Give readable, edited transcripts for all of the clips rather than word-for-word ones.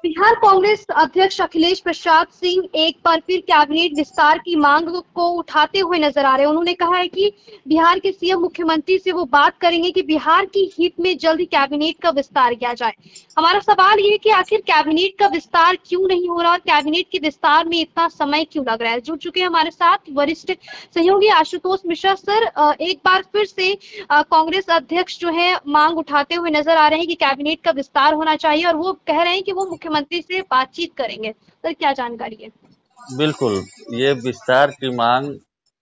बिहार कांग्रेस अध्यक्ष अखिलेश प्रसाद सिंह एक बार फिर कैबिनेट विस्तार की मांग को उठाते हुए नजर आ रहे हैं। उन्होंने कहा है कि बिहार के सीएम मुख्यमंत्री से वो बात करेंगे कि बिहार की हित में जल्द ही कैबिनेट का विस्तार किया जाए। हमारा सवाल ये है कि आखिर कैबिनेट का विस्तार क्यों नहीं हो रहा, कैबिनेट के विस्तार में इतना समय क्यों लग रहा है। जुड़ चुके हैं हमारे साथ वरिष्ठ सहयोगी आशुतोष मिश्रा सर। एक बार फिर से कांग्रेस अध्यक्ष जो है मांग उठाते हुए नजर आ रहे हैं कि कैबिनेट का विस्तार होना चाहिए और वो कह रहे हैं कि वो मुख्यमंत्री से बातचीत करेंगे। सर क्या जानकारी है? बिल्कुल, ये विस्तार की मांग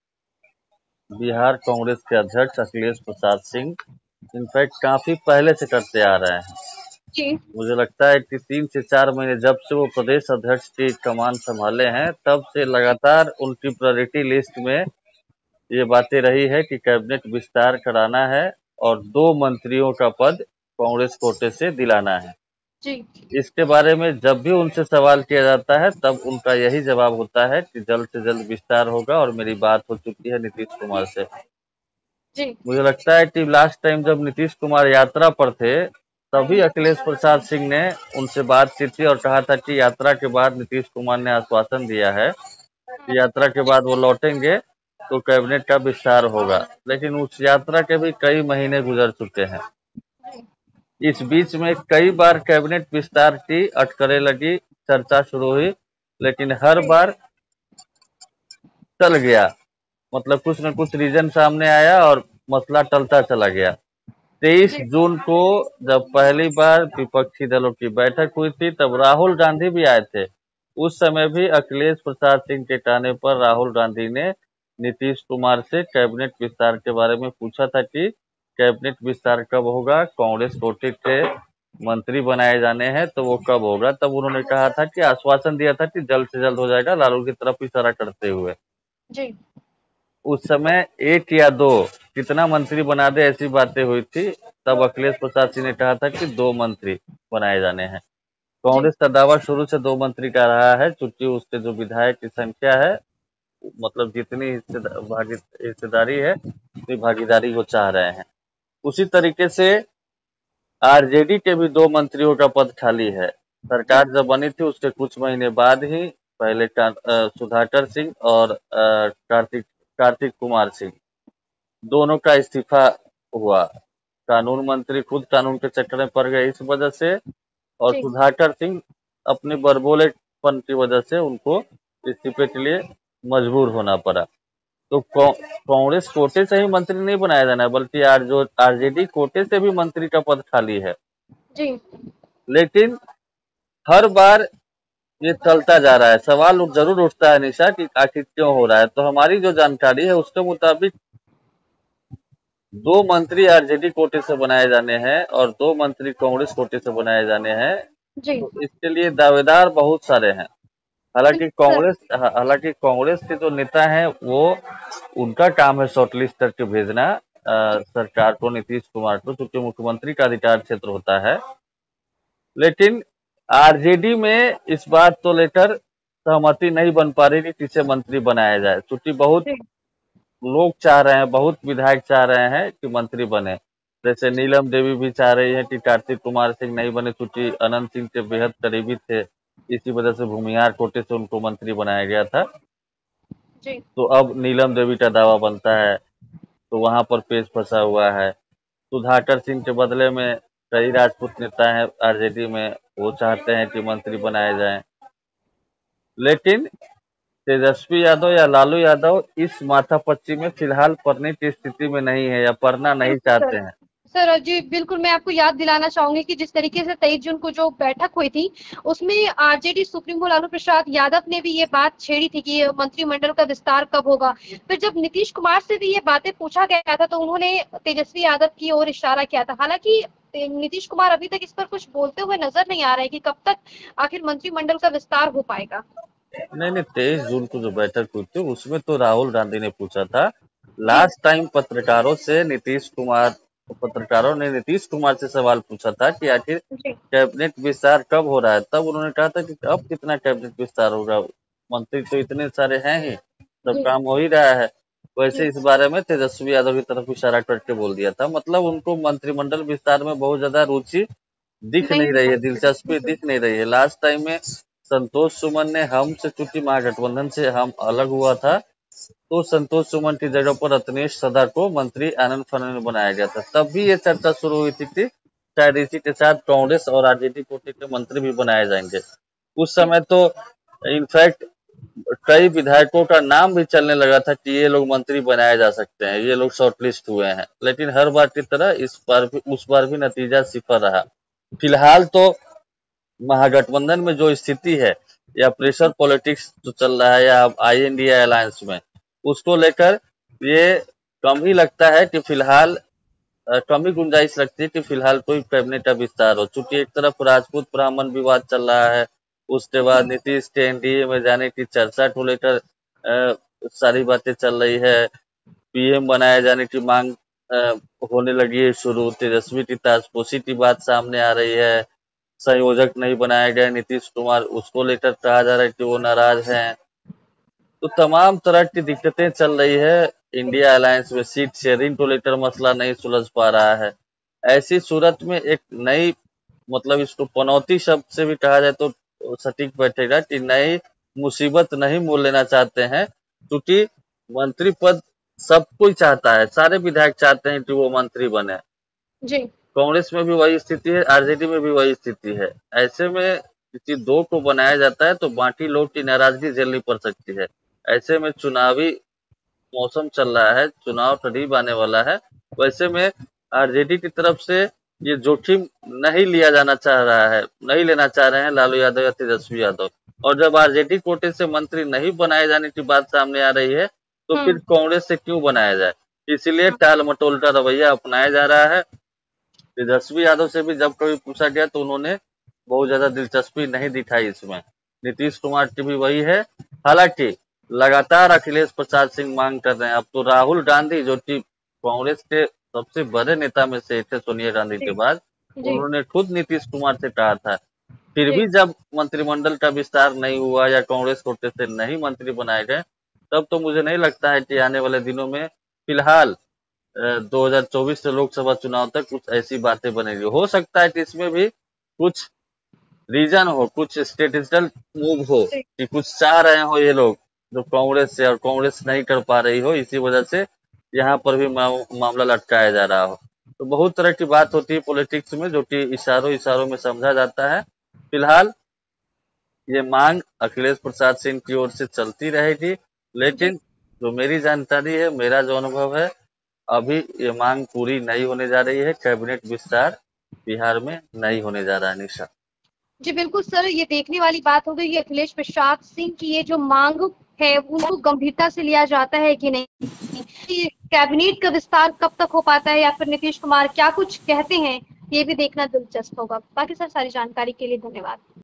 बिहार कांग्रेस के अध्यक्ष अखिलेश प्रसाद सिंह इनफैक्ट काफी पहले से करते आ रहे हैं। जी। मुझे लगता है कि 3 से 4 महीने जब से वो प्रदेश अध्यक्ष की कमान संभाले हैं, तब से लगातार उनकी प्रायोरिटी लिस्ट में ये बातें रही है कि कैबिनेट विस्तार कराना है और 2 मंत्रियों का पद कांग्रेस कोटे से दिलाना है। जी। इसके बारे में जब भी उनसे सवाल किया जाता है, तब उनका यही जवाब होता है कि जल्द से जल्द विस्तार होगा और मेरी बात हो चुकी है नीतीश कुमार से। जी। मुझे लगता है कि लास्ट टाइम जब नीतीश कुमार यात्रा पर थे, तभी अखिलेश प्रसाद सिंह ने उनसे बातचीत की और कहा था कि यात्रा के बाद नीतीश कुमार ने आश्वासन दिया है कि यात्रा के बाद वो लौटेंगे तो कैबिनेट का विस्तार होगा। लेकिन उस यात्रा के भी कई महीने गुजर चुके हैं। इस बीच में कई बार कैबिनेट विस्तार की अटकलें लगी, चर्चा शुरू हुई, लेकिन हर जी। बार टल गया। मतलब कुछ न कुछ रीजन सामने आया और मसला टलता चला गया। 23 जी। जून को जब पहली बार विपक्षी दलों की बैठक हुई थी, तब राहुल गांधी भी आए थे। उस समय भी अखिलेश प्रसाद सिंह के कहने पर राहुल गांधी ने नीतीश कुमार से कैबिनेट विस्तार के बारे में पूछा था कि कैबिनेट विस्तार कब होगा, कांग्रेस कोटे के मंत्री बनाए जाने हैं तो वो कब होगा। तब उन्होंने कहा था कि आश्वासन दिया था कि जल्द से जल्द हो जाएगा, लालू की तरफ इशारा करते हुए। जी। उस समय 1 या 2 कितना मंत्री बना दे ऐसी बातें हुई थी। तब अखिलेश प्रसाद सिंह ने कहा था कि 2 मंत्री बनाए जाने हैं। जी। कांग्रेस का दावा शुरू से 2 मंत्री का रहा है, चूंकि उसके जो विधायक की संख्या है, मतलब जितनी हिस्सेदारी है उतनी भागीदारी वो चाह रहे हैं। उसी तरीके से आरजेडी के भी 2 मंत्रियों का पद खाली है। जी। सरकार जब बनी थी उसके कुछ महीने बाद ही पहले सुधाकर सिंह और कार्तिक कार्तिक कुमार सिंह दोनों का इस्तीफा हुआ। कानून मंत्री खुद कानून के चक्कर में पड़ गए इस वजह से, और जी। सुधाकर सिंह अपने बड़बोलेपन की वजह से उनको इस्तीफे के लिए मजबूर होना पड़ा। तो कांग्रेस कोटे से ही मंत्री नहीं बनाया जाना है, बल्कि जो आरजेडी कोटे से भी मंत्री का पद खाली है। जी। लेकिन हर बार ये चलता जा रहा है। सवाल जरूर उठता है निशा कि आखिर क्यों हो रहा है। तो हमारी जो जानकारी है उसके मुताबिक 2 मंत्री आरजेडी कोटे से बनाए जाने हैं और 2 मंत्री कांग्रेस कोटे से बनाए जाने हैं। जी। तो इसके लिए दावेदार बहुत सारे हैं। सर। हालांकि कांग्रेस के जो नेता हैं वो, उनका काम है शॉर्ट लिस्ट करके भेजना जी। सरकार को, नीतीश कुमार को, क्योंकि मुख्यमंत्री का अधिकार क्षेत्र होता है। लेकिन आरजेडी में इस बात को लेकर सहमति नहीं बन पा रही कि किसे मंत्री बनाया जाए, क्योंकि बहुत जी। लोग चाह रहे हैं, बहुत विधायक चाह रहे हैं कि मंत्री बने। जैसे नीलम देवी भी चाह रही है कि कार्तिक कुमार सिंह नहीं बने, क्योंकि अनंत सिंह के बेहद करीबी थे, इसी वजह से भूमिहार कोटे से उनको मंत्री बनाया गया था। जी। तो अब नीलम देवी का दावा बनता है, तो वहां पर पेच फंसा हुआ है। सुधाकर सिंह के बदले में कई राजपूत नेता हैं आरजेडी में, वो चाहते हैं कि मंत्री बनाए जाएं। लेकिन तेजस्वी यादव या लालू यादव इस माथापच्ची में फिलहाल पड़ने की स्थिति में नहीं है या पड़ना नहीं बिल्कुल सर। चाहते हैं। सर जी बिल्कुल, मैं आपको याद दिलाना चाहूंगी कि जिस तरीके से 23 जून को जो बैठक हुई थी उसमें आरजेडी सुप्रीमो लालू प्रसाद यादव ने भी ये बात छेड़ी थी कि मंत्रिमंडल का विस्तार कब होगा। फिर जब नीतीश कुमार से भी ये बातें पूछा गया था तो उन्होंने तेजस्वी यादव की ओर इशारा किया था। हालांकि नीतीश कुमार अभी तक इस पर कुछ बोलते हुए नजर नहीं आ रहे कि कब तक आखिर मंत्रिमंडल का विस्तार हो पाएगा। नहीं नहीं, 23 जून को जो बैठक हुई थी उसमें तो राहुल गांधी ने पूछा था। जी। लास्ट टाइम पत्रकारों ने नीतीश कुमार से सवाल पूछा था कि आखिर जी। कैबिनेट विस्तार कब हो रहा है। तब उन्होंने कहा था कि अब कितना कैबिनेट विस्तार होगा, मंत्री तो इतने सारे हैं ही, सब जी। काम हो ही रहा है। वैसे जी। इस बारे में तेजस्वी यादव की तरफ इशारा करके बोल दिया था। मतलब उनको मंत्रिमंडल विस्तार में बहुत ज्यादा रुचि दिख नहीं नहीं रही दिखा। है, दिलचस्पी बिल्कुल। दिख नहीं रही है। लास्ट टाइम में संतोष सुमन ने हम से, चूंकि महागठबंधन से हम अलग हुआ था, तो संतोष सुमन की जगह पर रत्नेश सदा को मंत्री आनंद फानन में बनाया गया था। तब भी ये चर्चा शुरू हुई थी कि शायद इसी के साथ कांग्रेस और आरजेडी कोटे के मंत्री भी बनाए जाएंगे। उस जी। समय तो इनफैक्ट कई विधायकों का नाम भी चलने लगा था कि ये लोग मंत्री बनाए जा सकते हैं, ये लोग शॉर्टलिस्ट हुए हैं। लेकिन हर बार की तरह इस बार भी, उस बार भी नतीजा सिफर रहा। फिलहाल तो महागठबंधन में जो स्थिति है, या प्रेशर पॉलिटिक्स जो चल रहा है, या आई इंडिया अलायंस में, उसको लेकर ये कम ही लगता है कि फिलहाल कम ही गुंजाइश लगती है कि फिलहाल कोई कैबिनेट का विस्तार हो। चूंकि एक तरफ राजपूत ब्राह्मण विवाद चल रहा है, उसके बाद जी। नीतीश के एनडीए में जाने की चर्चा को लेकर सारी बातें चल रही है। पीएम बनाए जाने की मांग अ, होने लगी है शुरू। तेजस्वी की ताजपोशी की बात सामने आ रही है। संयोजक नहीं बनाए गए नीतीश कुमार, उसको लेकर कहा जा रहा है कि वो नाराज हैं। तो तमाम तरह की दिक्कतें चल रही है। इंडिया अलायंस में सीट शेयरिंग को लेकर मसला नहीं सुलझ पा रहा है। ऐसी सूरत में एक नई, मतलब इसको पनौती शब्द से भी कहा जाए तो सटीक बैठेगा कि नई मुसीबत नहीं मोल लेना चाहते हैं। क्योंकि मंत्री पद सब कोई चाहता है, सारे विधायक चाहते हैं कि वो मंत्री बने। जी। कांग्रेस में भी वही स्थिति है, आरजेडी में भी वही स्थिति है। ऐसे में किसी दो को बनाया जाता है तो बाकी लोग की नाराजगी झेलनी पड़ सकती है। ऐसे में चुनावी मौसम चल रहा है, चुनाव करीब आने वाला है। वैसे में आरजेडी की तरफ से ये जोखिम नहीं लिया जाना चाह रहा है, नहीं लेना चाह रहे हैं लालू यादव या तेजस्वी यादव। और जब आरजेडी कोटे से मंत्री नहीं बनाए जाने की बात सामने आ रही है, तो फिर हम्म। कांग्रेस से क्यों बनाया जाए? इसीलिए टाल मटोल का रवैया अपनाया जा रहा है। तेजस्वी यादव से भी जब कभी पूछा गया तो उन्होंने बहुत ज्यादा दिलचस्पी नहीं दिखाई इसमें। नीतीश कुमार की भी वही है। हालांकि लगातार अखिलेश प्रसाद सिंह मांग कर रहे हैं। अब तो राहुल गांधी, जो कि कांग्रेस के सबसे बड़े नेता में से थे सोनिया गांधी जी। के बाद, जी। उन्होंने खुद नीतीश कुमार से कहा था। फिर जी। भी जब मंत्रिमंडल का विस्तार नहीं हुआ या कांग्रेस कोटे से नहीं मंत्री बनाए गए, तब तो मुझे नहीं लगता है कि आने वाले दिनों में, फिलहाल 2024 से लोकसभा चुनाव तक कुछ ऐसी बातें बनेगी। हो सकता है कि इसमें भी कुछ रीजन हो, कुछ स्ट्रेटेजिकल मूव हो, जी। कि कुछ चाह रहे हो ये लोग जो कांग्रेस से, और कांग्रेस नहीं कर पा रही हो, इसी वजह से यहाँ पर भी मामला लटकाया जा रहा हो। तो बहुत तरह की बात होती है पॉलिटिक्स में, जो कि इशारों इशारों में समझा जाता है। फिलहाल ये मांग अखिलेश प्रसाद सिंह की ओर से चलती रहेगी। जी। लेकिन जो मेरी जानकारी है, मेरा जो अनुभव है, अभी ये मांग पूरी नहीं होने जा रही है। कैबिनेट विस्तार बिहार में नहीं होने जा रहा है, निशा। जी बिल्कुल सर, ये देखने वाली बात हो गई कि अखिलेश प्रसाद सिंह की ये जो मांग है उनको गंभीरता से लिया जाता है कि नहीं, कि कैबिनेट का विस्तार कब तक हो पाता है या फिर नीतीश कुमार क्या कुछ कहते हैं, ये भी देखना दिलचस्प होगा। बाकी सर सारी जानकारी के लिए धन्यवाद।